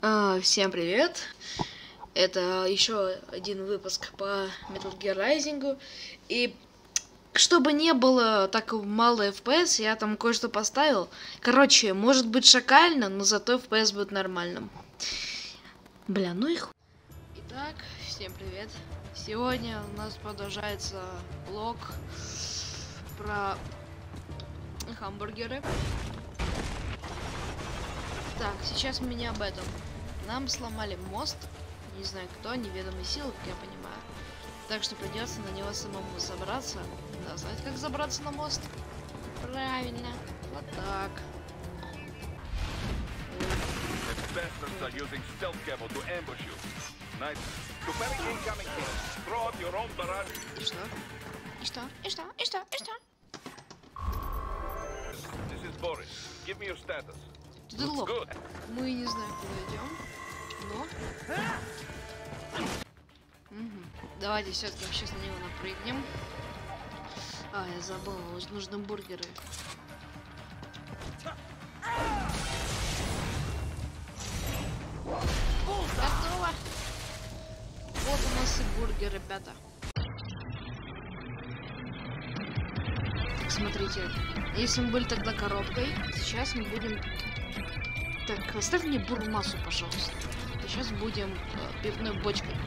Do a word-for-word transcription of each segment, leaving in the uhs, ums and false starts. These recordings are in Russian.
А, всем привет! Это еще один выпуск по Metal Gear Rising. И чтобы не было так мало эф пи эс, я там кое-что поставил. Короче, может быть шакально, но зато эф пи эс будет нормальным. Бля, ну и хуй. Итак, всем привет. Сегодня у нас продолжается влог про хамбургеры. Так, сейчас мы не об этом. Нам сломали мост. Не знаю кто, неведомые силы, как я понимаю. Так что придется на него самому забраться. Да, знаете, как забраться на мост? Правильно. Вот так. И что? И что? И что? И что? И что? Ты лох. Мы не знаем, куда идем. Но... Угу. Давайте все-таки сейчас на него напрыгнем. А, я забыл, нужны бургеры. Готово. Вот у нас и бургер, ребята. Так, смотрите. Если мы были тогда коробкой, сейчас мы будем... Так, оставь мне бурмасу, пожалуйста. И сейчас будем э, пивной бочкой.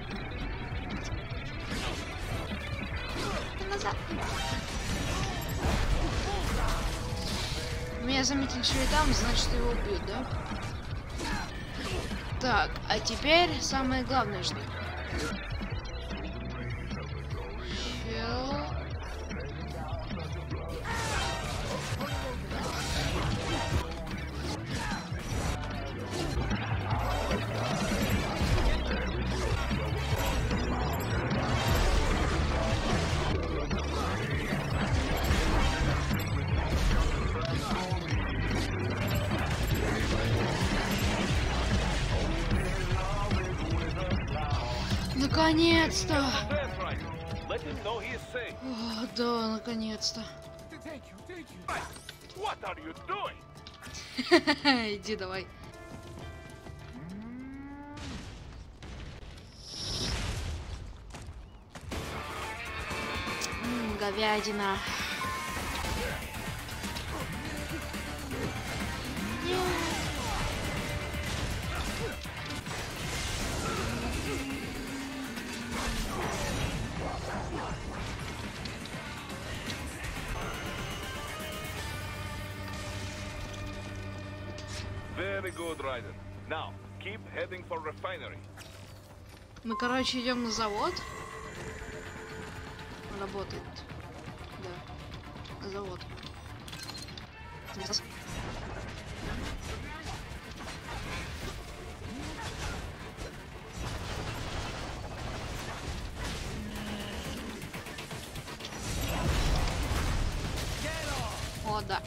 Назад. Меня заметили, что я там, значит его убьют, да? Так, а теперь самое главное, что... Наконец-то! О, да, наконец-то. Иди давай. М-м, говядина. Very good, Raiden. Now, keep heading for refinery. Мы, короче, идем на завод. Работает. Да. На завод. О, да.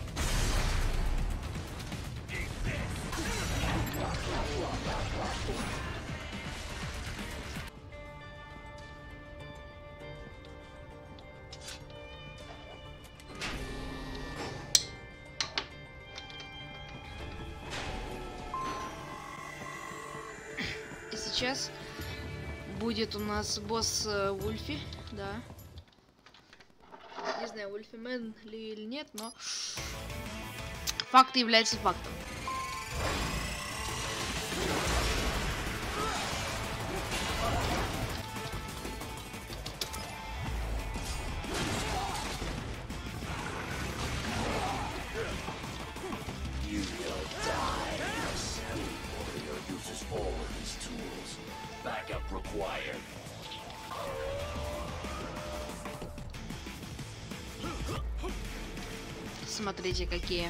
И сейчас будет у нас босс э, Вульфи, да. Не знаю, Вульфимен ли или нет, но факт является фактом. Смотрите, какие.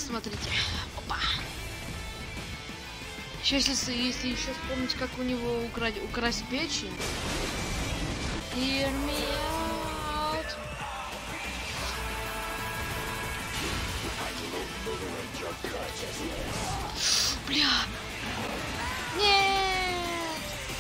Смотрите. Опа. Сейчас, если, если еще вспомнить, как у него украсть, украсть печень. Hear me out. Бля. Нет.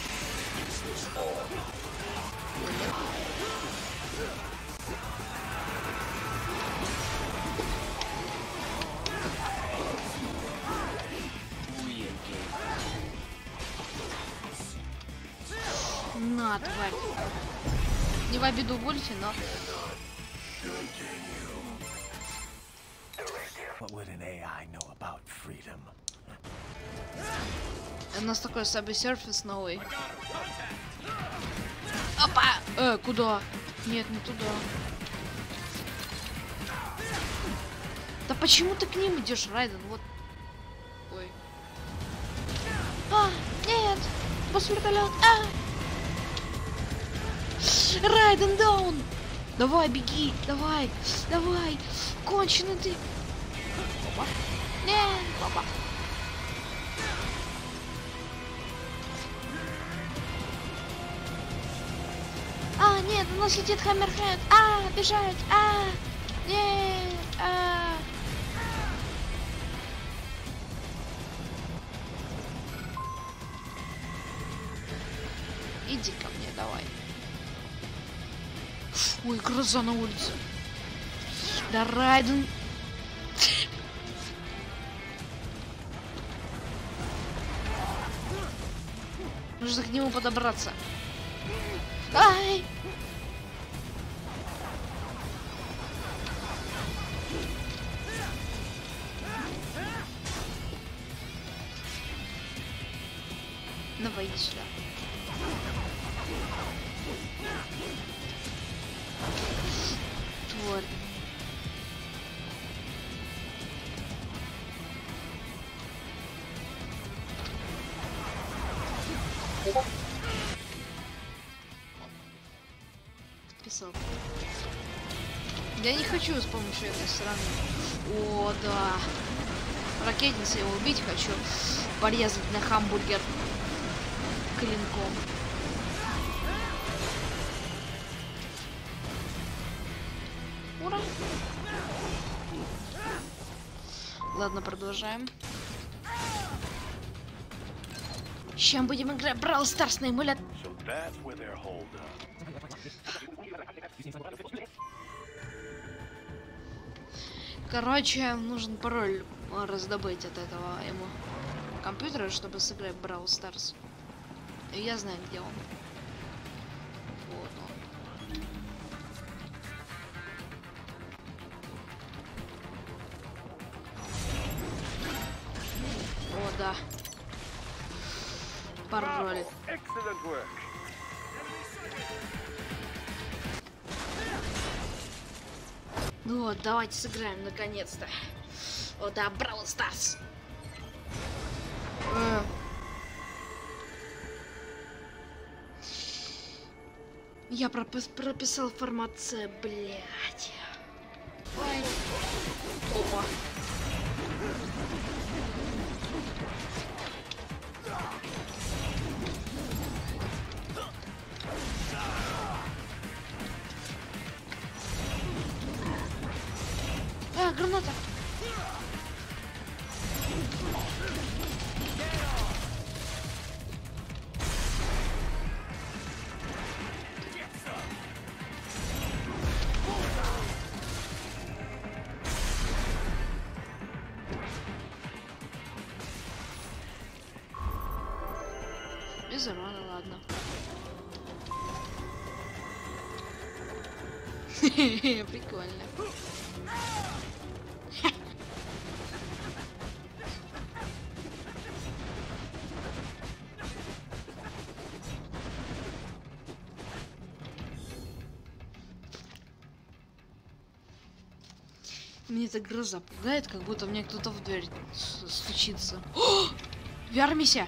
На, тварь. Не в обиду Вульфи, но... У нас такой саб-серфис новый. Опа! Э, куда? Нет, не туда. Да почему ты к ним идешь, Райден? Вот. Ой. А, нет! Босс вертолет! А! Райден даун! Давай, беги! Давай! Давай! Конченый ты! Опа! Нет! Опа! А, нет, у нас летит Хаммерхед! А, бежать! А! Нет! А! Иди ко мне, давай. Ой, гроза на улице. Да, Райден. Нужно к нему подобраться. Ай! Давай, иди сюда. Тварь. Подписал. Я не хочу с помощью этой стороны. О, да. Ракетница, его убить хочу. Порезать на хамбургер клинком. Ура! Ладно, продолжаем. Сейчас будем играть Brawl Stars на эмулятор. Короче, нужен пароль раздобыть от этого ему компьютера, чтобы сыграть Brawl Stars. И я знаю, где он. Вот он. О, да. Пароль. Ну вот, давайте сыграем наконец-то. О, да, Brawl Stars. Э. Я пропис прописал формат С, блядь. Ой. Опа. А, граната. Без урона, ладно. Прикольно. Мне эта гроза пугает, как будто мне кто-то в дверь стучится. О! ви ар-миссия!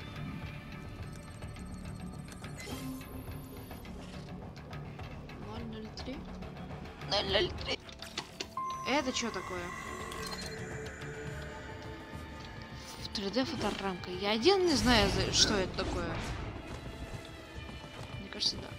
ноль ноль три. ноль ноль три. Это что такое? три дэ фоторамка. Я один не знаю, что это такое. Мне кажется, да.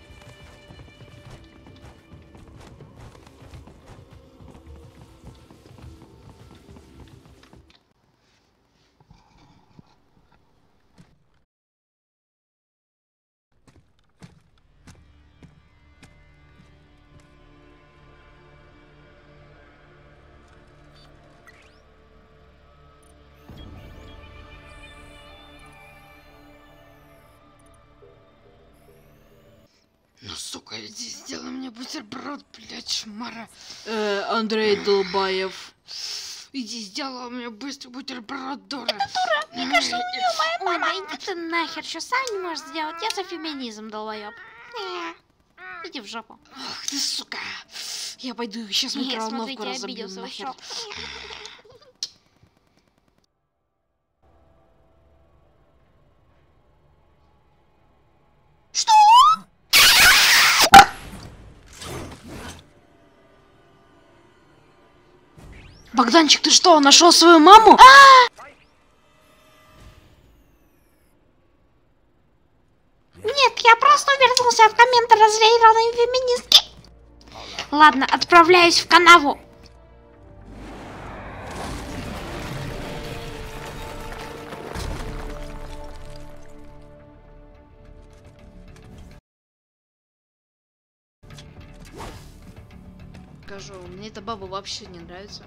Ну, сука, иди сделай мне бутерброд, блядь, шмара. Э, Андрей Долбаев. Иди сделай мне быстро бутерброд, дура. Это дура, мне кажется, у нее моя мама. Ой, да иди ты нахер, что сам не можешь сделать? Я за феминизм, долбоёб. Не, иди в жопу. Ах ты, сука. Я пойду сейчас Не, микроволновку смотрите, разобью обиделся, нахер. ушел. Что? Богданчик, ты что, нашел свою маму? Нет, я просто вернулся от коммента разъяренной феминистки. Ладно, отправляюсь в канаву. Скажу, мне эта баба вообще не нравится.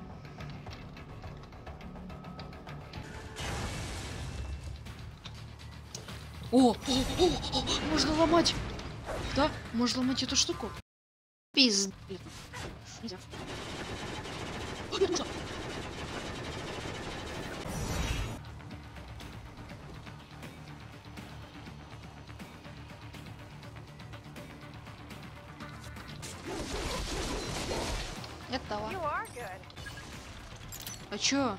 О, о, о, о, можно ломать. Да, можно ломать эту штуку. Пиздец. Нельзя. О, нет, можно. Готово. А чё?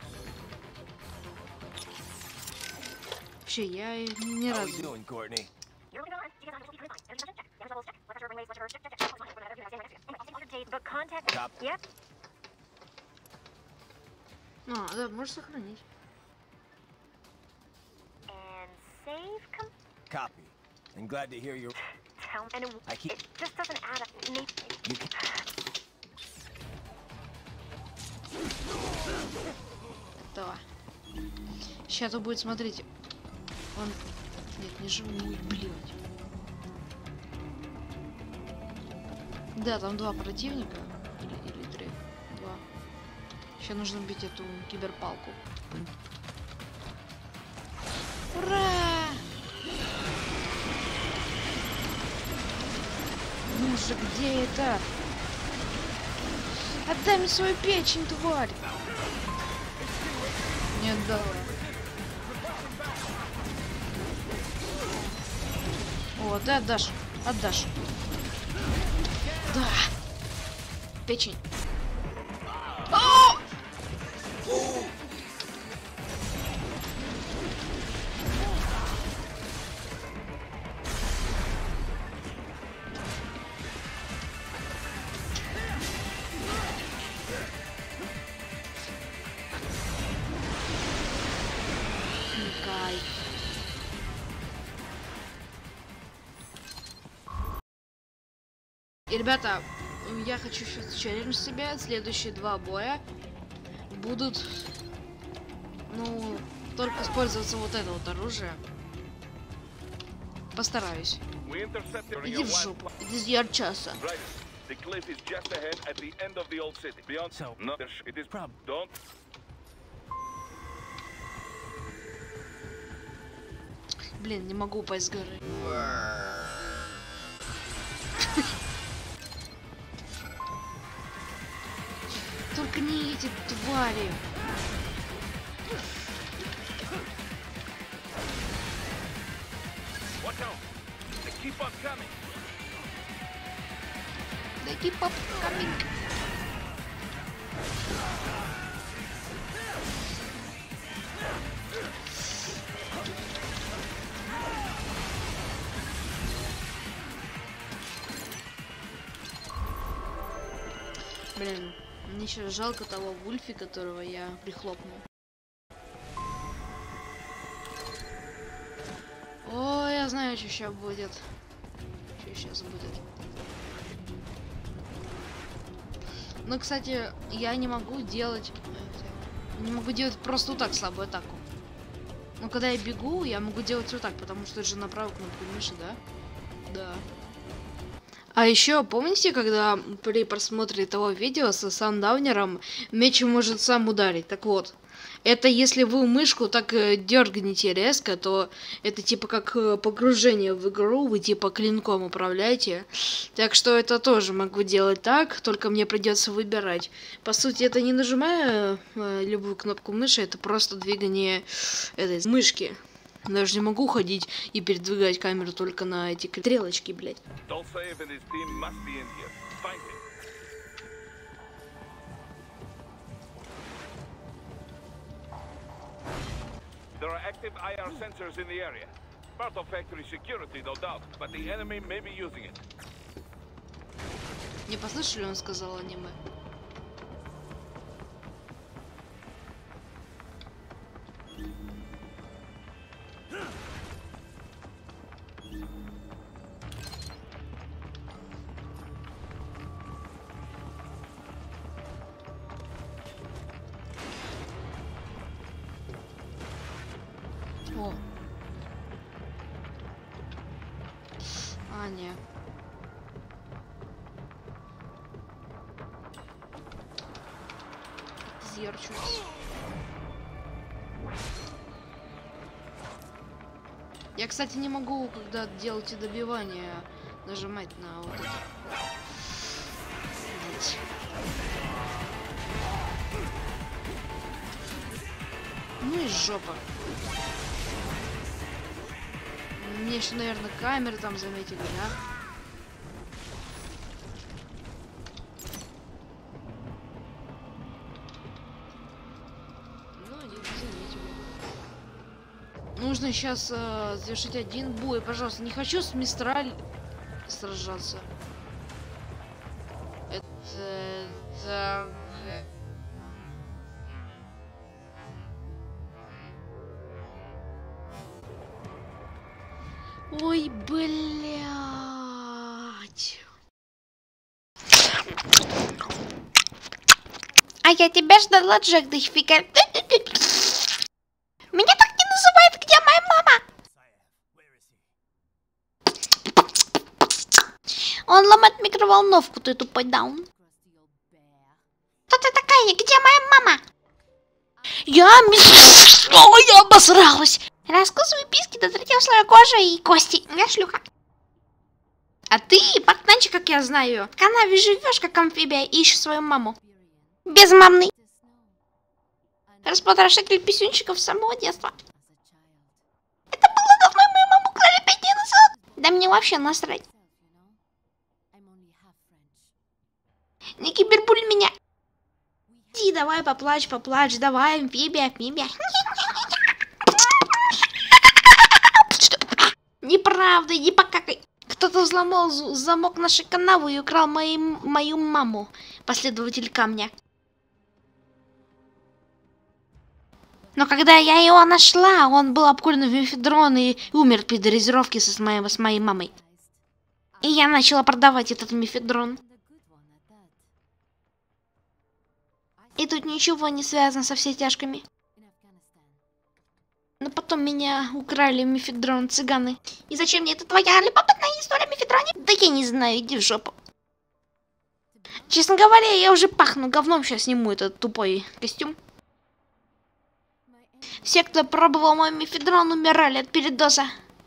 Вообще, я ни разу. А, да, можешь сохранить. Copy. I'm glad to hear your. I keep. It just doesn't add up. You can... Готово. Сейчас то будет, смотрите. Он... Нет, не живой, блядь. Да, там два противника. Или, или три. Два. Сейчас нужно бить эту киберпалку. Ура! Ну же, где это? Отдай мне свою печень, тварь! Не отдала. О, ты отдашь. Отдашь. Да. Печень. О! Кайф. И, ребята, я хочу сейчас челлендж себе. Следующие два боя будут, ну, только использоваться вот это вот оружие. Постараюсь. We intercepted Иди your в last жопу. Иди с ярчаса. Right. The cliff is just ahead at the end of the old city. Beyond So- no, there's- it is Prob- don't. Блин, не могу упасть с горы. Только не эти твари. Watch out! They keep on coming. They keep up coming. Блин, мне еще жалко того Вульфи, которого я прихлопнул. О, я знаю, что сейчас будет. Что сейчас будет. Ну, кстати, я не могу делать... Не могу делать просто вот так слабую атаку. Но когда я бегу, я могу делать вот так, потому что это же на правую кнопку мыши, да? Да. А еще помните, когда при просмотре того видео со сандаунером меч может сам ударить? Так вот, это если вы мышку так дергаете резко, то это типа как погружение в игру, вы типа клинком управляете. Так что это тоже могу делать так, только мне придется выбирать. По сути, это не нажимая э, любую кнопку мыши, это просто двигание этой мышки. Даже не могу ходить и передвигать камеру только на эти стрелочки, блядь. There are active I R sensors in the area. Part of factory security, no doubt, but the enemy may be using it. Не послышали, он сказал аниме. О. А, не. Зерчу. Я, кстати, не могу, когда делаете добивание, нажимать на вот это. Ну и жопа. Мне еще, наверное, камеры там заметили, да? Ну, они заметили. Нужно сейчас э, завершить один бой, пожалуйста. Не хочу с Мистраль сражаться. Это... это... Ой, блядь. А я тебя ждала, Джек, да фига. Меня так не называют, где моя мама? Он ломает микроволновку, ты тупой даун. Кто ты такая? Где моя мама? Я мисс... Ой, я обосралась. Раскусывай писки до третьего слоя кожи и кости. Я шлюха. А ты, пактанчик, как я знаю. В канаве живешь, как амфибия, и ищешь свою маму. Безмамный. Распотрошитель писюнчиков с самого детства. Это было давно, и мою маму украли пять дней назад. Да мне вообще насрать. Не кибербуль меня. Иди, давай, поплачь, поплачь, давай, амфибия, амфибия. Неправда, иди покакай. Кто-то взломал замок нашей канавы и украл мои, мою маму, последователь камня. Но когда я его нашла, он был обкурен в мефедрон и умер при дозировке с моей, с моей мамой. И я начала продавать этот мефедрон. И тут ничего не связано со всетяжками. Но потом меня украли мефедрон цыганы. И зачем мне это твоя любопытная история о мефедроне? Да я не знаю, иди в жопу. Честно говоря, я уже пахну говном, сейчас сниму этот тупой костюм. Все, кто пробовал мой мефедрон, умирали от передоза.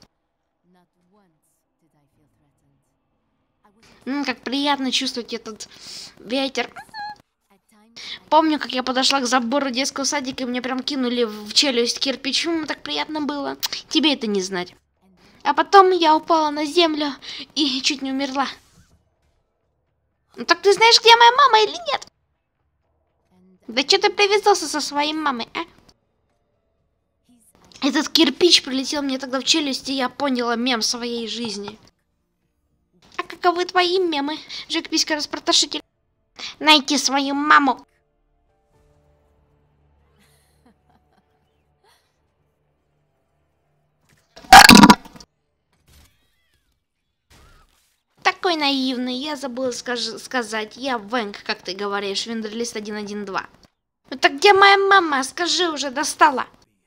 М, как приятно чувствовать этот ветер. Помню, как я подошла к забору детского садика, и мне прям кинули в челюсть кирпичом, так приятно было. Тебе это не знать. А потом я упала на землю и чуть не умерла. Ну так ты знаешь, где моя мама или нет? Да что ты привязался со своей мамой, а? Этот кирпич прилетел мне тогда в челюсть, и я поняла мем своей жизни. А каковы твои мемы, Джек Писька Распотрошитель? Найти свою маму. какой наивный. Я забыла скаж- сказать. Я Вэнк, как ты говоришь, Виндерлист один один два. Ну так где моя мама? Скажи, уже достала.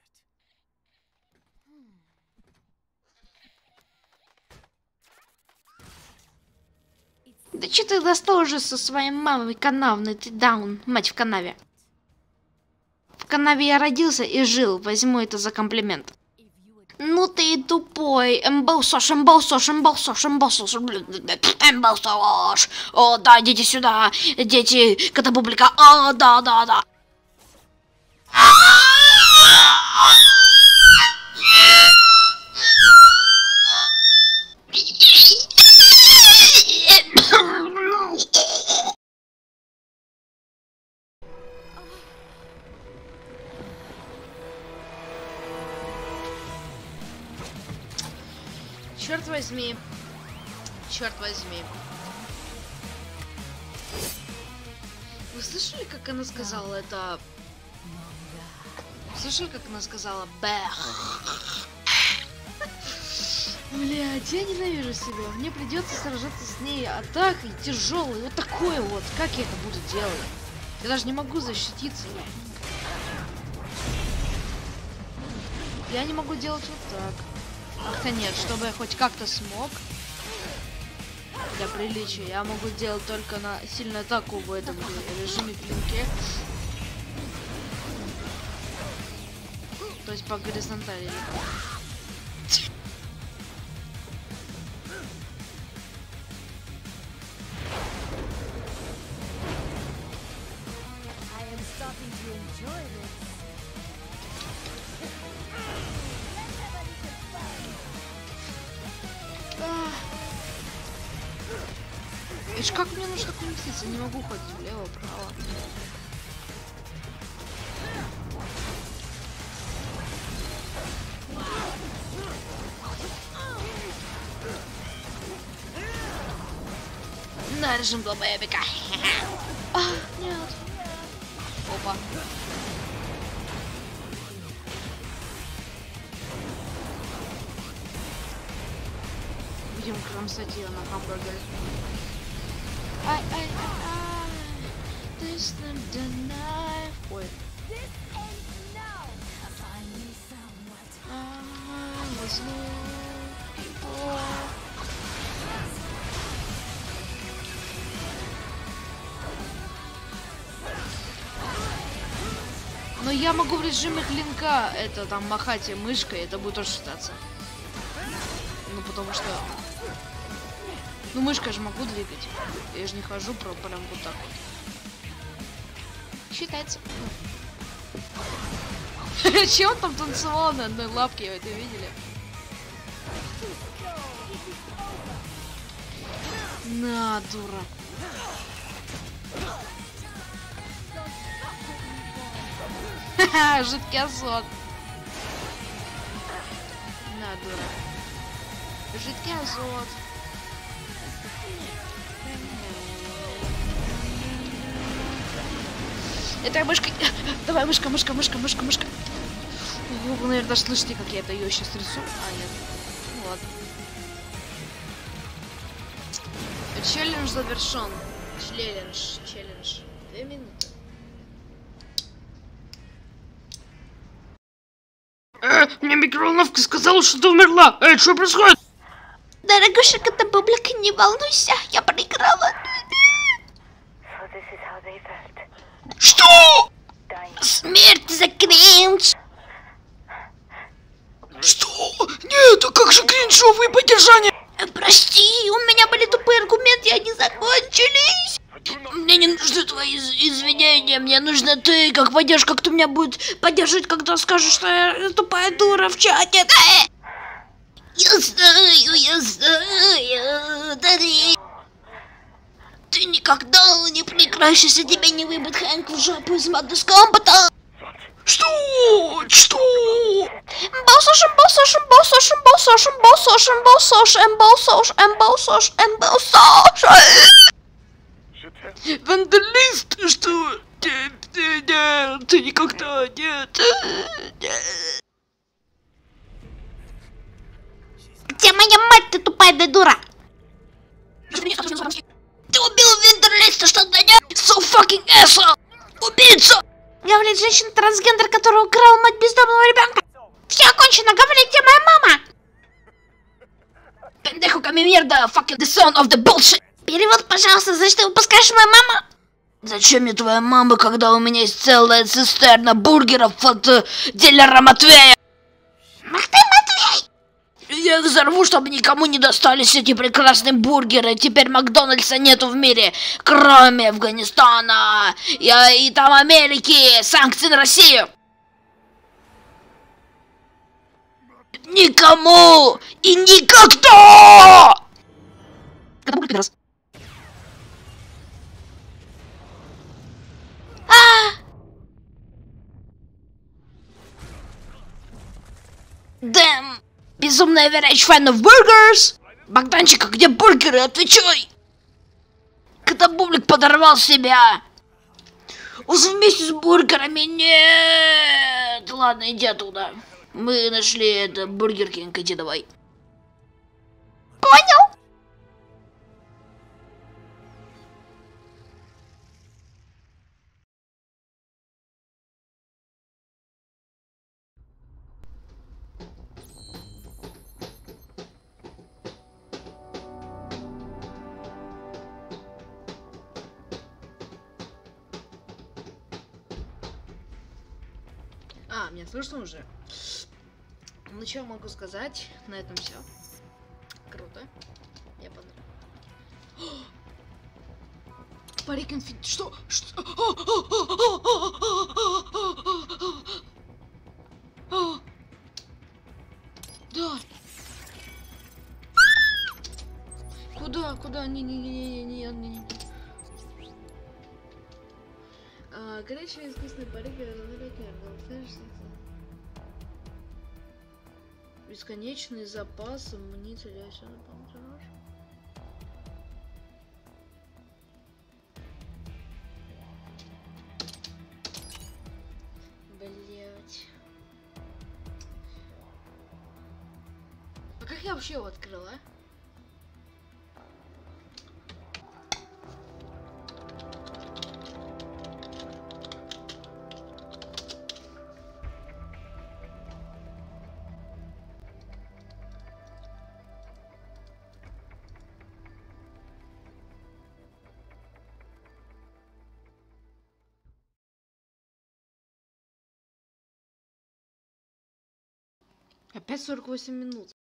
Да что ты достал уже со своей мамой канавной? Ты даун, мать в канаве. В канаве я родился и жил. Возьму это за комплимент. Ну ты и тупой. Эмбалсош, эмбалсош, эмбалсош, эмбалсош, эмбалсош. О, да, идите сюда. Дети, катапублика. О, да, да, да. Черт возьми. Черт возьми. Вы слышали, как она сказала это? Слышали, как она сказала бэх? Блядь, я ненавижу себя. Мне придется сражаться с ней атакой тяжелой. Вот такое вот. Как я это буду делать? Я даже не могу защититься. Я не могу делать вот так. Ах-то нет, чтобы я хоть как-то смог. Для приличия я могу делать только на сильную атаку в этом режиме клинке. То есть по горизонтали. Это ж как мне нужно крутиться? Не могу ходить влево-вправо. На режим долбоебика. А, нет. Опа. Будем кромсать ее на хамбургере. Ай, ай, ай, ай. This time the knife. Ой. А, возьму его. Но я могу в режиме клинка это там махать мышкой, это будет тоже считаться. Ну потому что... Ну мышкой же могу двигать. Я же не хожу про прям вот так вот. Считается. Че он там танцевал на одной лапке, вы это видели? На, дура. Ха-ха, жидкий азот. На, дура. Жидкий азот. Это мышка. Давай, мышка, мышка, мышка, мышка, мышка. Вы, наверное, даже слышите, как я это ее сейчас рисую. А, нет. Ну ладно. Челлендж завершен. Челлендж, челлендж. Две минуты. Э, мне микроволновка сказала, что ты умерла. Эй, что происходит? Дорогуша Катапублика, не волнуйся, я проиграла. Что? Смерть за кринж. Что? Нет, а как же кринжовые поддержания? Прости, у меня были тупые аргументы, и они закончились. Мне не нужны твои из извинения, мне нужна ты, как поддержка, кто меня будет поддерживать, когда скажешь, что я тупая дура в чате. Я знаю, я знаю, Дари. Ты никогда не прекращишь, если тебя не выбьет Хэнк в жопу из Маднес Комбата. Что? Что? Эмбалсош, эмбалсош, эмбалсош, эмбалсош, эмбалсош, эмбалсош, эмбалсош, эмбалсош, эмбалсош. Вандалист, что? Нет, ты никогда нет. Где моя мать, ты тупая дура? Ты убил Винтерлиста, что ты не... So fucking asshole! Убийца! Говорит женщина-трансгендер, которая украла мать бездомного ребенка. Все окончено, говори, где моя мама? Пендеху камимерда, fucking the son of the bullshit. Перевод, пожалуйста, значит, ты выпускаешь мою маму? Зачем мне твоя мама, когда у меня есть целая цистерна бургеров от э, дилера Матвея? Ах ты, Матвей! Я их взорву, чтобы никому не достались эти прекрасные бургеры. Теперь Макдональдса нету в мире, кроме Афганистана и, и там Америки, санкций на Россию. Никому и никогда! Дэм! Безумная веряч фанов бургерс! Богданчик, а где бургеры? Отвечай! Когда бублик подорвал себя! Уже вместе с бургерами? Нет! Ладно, иди оттуда. Мы нашли это Бургер Кинг, иди давай. Понял? А, меня слышно уже? Ну, что могу сказать? На этом все. Круто. Я понравился. Парик инфинит. Что? Что? Да. Куда? Куда? Не-не-не-не-не-не-не. Горячий искусственный парик. Бесконечный запас амуниции для всего дополнительного. Блять. А как я вообще его открыла? Опять сорок восемь минут.